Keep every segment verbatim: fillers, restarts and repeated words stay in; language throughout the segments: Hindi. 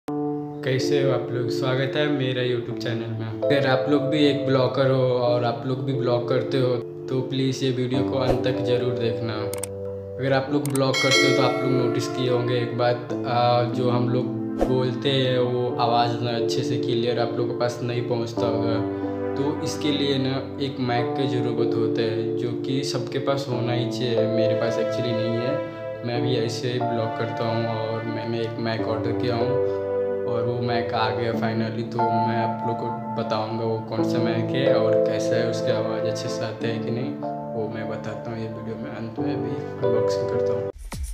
कैसे हो आप लोग। स्वागत है मेरा यूट्यूब चैनल में। अगर आप लोग भी एक ब्लॉगर हो और आप लोग भी ब्लॉग करते हो तो प्लीज़ ये वीडियो को अंत तक ज़रूर देखना। अगर आप लोग ब्लॉग करते हो तो आप लोग नोटिस किए होंगे एक बात, आ, जो हम लोग बोलते हैं वो आवाज़ ना अच्छे से क्लियर आप लोगों के पास नहीं पहुंचता होगा। तो इसके लिए ना एक माइक की ज़रूरत होता है जो कि सबके पास होना ही चाहिए। मेरे पास एक्चुअली नहीं है, मैं भी ऐसे ही ब्लॉग करता हूँ और मैंने एक माइक ऑर्डर किया हूँ और वो मैक आ गया फाइनली। तो मैं आप लोग को बताऊंगा वो कौन सा मैक है और कैसा है, उसकी आवाज़ अच्छे से आते हैं कि नहीं वो मैं बताता हूँ ये वीडियो में अंत में भी अनबॉक्सिंग करता हूँ।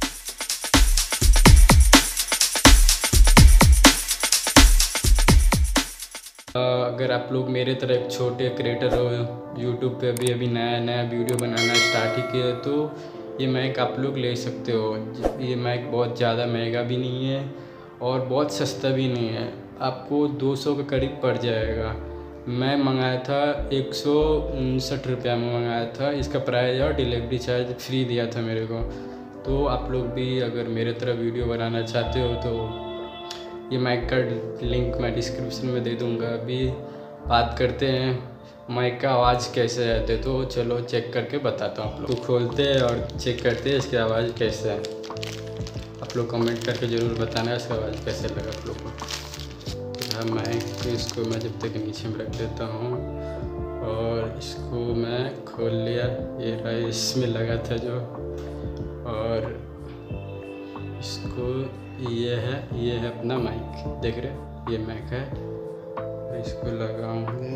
अगर आप लोग मेरे तरह एक छोटे क्रिएटर हो, यूट्यूब पे अभी अभी नया नया वीडियो बनाना स्टार्ट ही किया तो ये मैक आप लोग ले सकते हो। ये मैक बहुत ज़्यादा महंगा भी नहीं है और बहुत सस्ता भी नहीं है, आपको दो सौ के करीब पड़ जाएगा। मैं मंगाया था एक सौ उनसठ रुपया में मंगाया था, इसका प्राइस और डिलीवरी चार्ज फ्री दिया था मेरे को। तो आप लोग भी अगर मेरे तरह वीडियो बनाना चाहते हो तो ये माइक का लिंक मैं डिस्क्रिप्शन में दे दूँगा। अभी बात करते हैं माइक का आवाज़ कैसे आते, तो चलो चेक करके बताता हूँ आप लोग। तो खोलते हैं और चेक करते हैं इसकी आवाज़ कैसे है। आप लोग कमेंट करके ज़रूर बताना इसका आवाज़ कैसे लगा आप लोग को। हाँ माइक तो इसको मैं जब तक नीचे में रख देता हूँ और इसको मैं खोल लिया। ये रहा इसमें लगा था जो, और इसको ये है ये है अपना माइक, देख रहे ये माइक है। तो इसको लगाऊंगे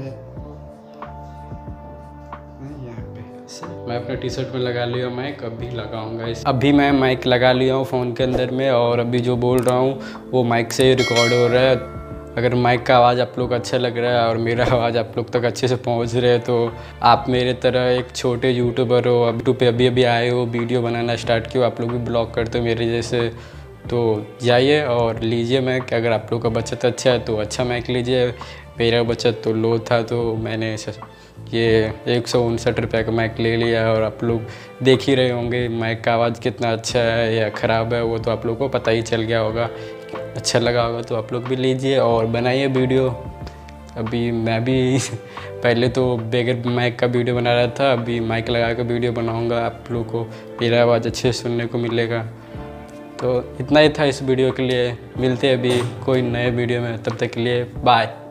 यहाँ पे, मैं अपने टी शर्ट में लगा लिया माइक, अभी लगाऊंगा इस। अभी मैं माइक लगा लिया हूँ फ़ोन के अंदर में और अभी जो बोल रहा हूँ वो माइक से ही रिकॉर्ड हो रहा है। अगर माइक का आवाज़ आप लोग अच्छा लग रहा है और मेरा आवाज़ आप लोग तक अच्छे से पहुंच रहे है तो आप मेरे तरह एक छोटे यूट्यूबर हो, अब यूट्यूब पे अभी अभी आए हो, वीडियो बनाना स्टार्ट किया, आप लोग भी ब्लॉग करते हो मेरे जैसे, तो जाइए और लीजिए मैक। अगर आप लोग का बचत अच्छा है तो अच्छा मैक लीजिए। मेरा बचत तो लो था तो मैंने ये एक सौ उनसठ रुपये का मैक ले लिया और आप लोग देख ही रहे होंगे मैक का आवाज़ कितना अच्छा है या ख़राब है, वो तो आप लोग को पता ही चल गया होगा। अच्छा लगा होगा तो आप लोग भी लीजिए और बनाइए वीडियो। अभी मैं भी पहले तो बगैर माइक का वीडियो बना रहा था, अभी माइक लगा कर वीडियो बनाऊंगा, आप लोग को मेरा आवाज़ अच्छे से सुनने को मिलेगा। तो इतना ही था इस वीडियो के लिए, मिलते हैं अभी कोई नए वीडियो में, तब तक के लिए बाय।